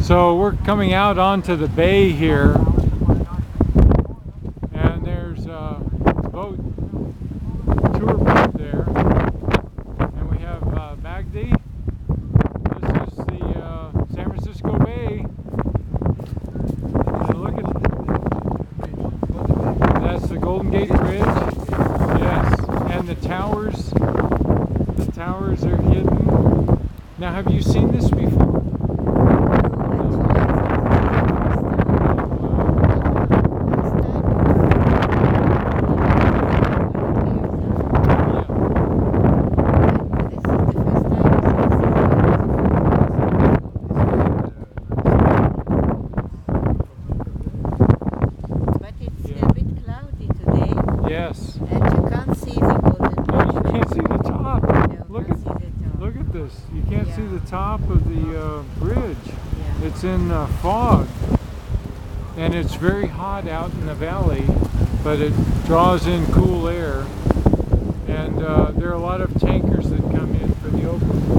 So we're coming out onto the bay here, and there's a boat, tour boat there, and we have Magdi. This is the San Francisco Bay. And look at that's the Golden Gate Bridge. Yes, and the towers. The towers are hidden. Now, have you seen this before? Yes. And you can't see the Golden Bridge. You can't see the top. No, Look can't at see the top. look at this. You can't see Yeah. the top of the bridge. Yeah. It's in fog, and it's very hot out in the valley, but it draws in cool air. And there are a lot of tankers that come in for the open